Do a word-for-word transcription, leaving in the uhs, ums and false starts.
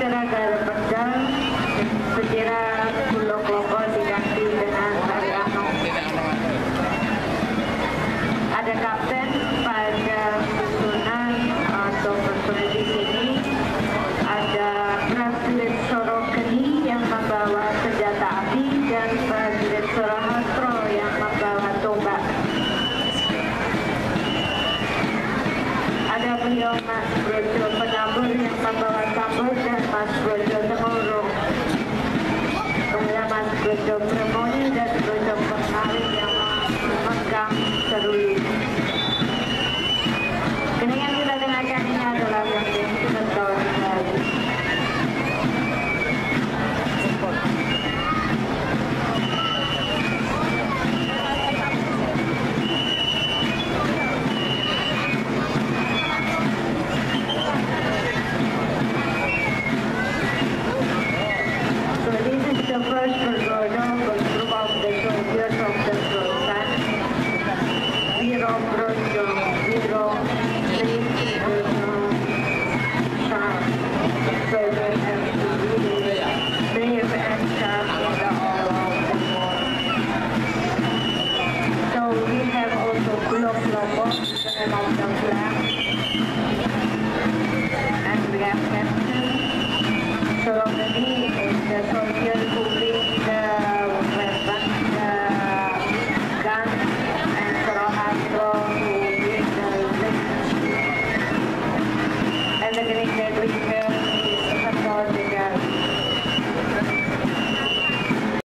acara Gaya Pedang sekira sepuluh kelompok diganti dengan Ariano. Ada kapten pada susunan atau personel di sini. Ada prajurit Sorokeni yang membawa senjata api dan prajurit Sorahastro yang membawa tombak. Ada beliau Mas Brojo Penambur yang membawa sambut dan Mas Brojo Temurung. Kemudian Mas Brojo Bremoni dan Brojo Penari yang memegang seruling.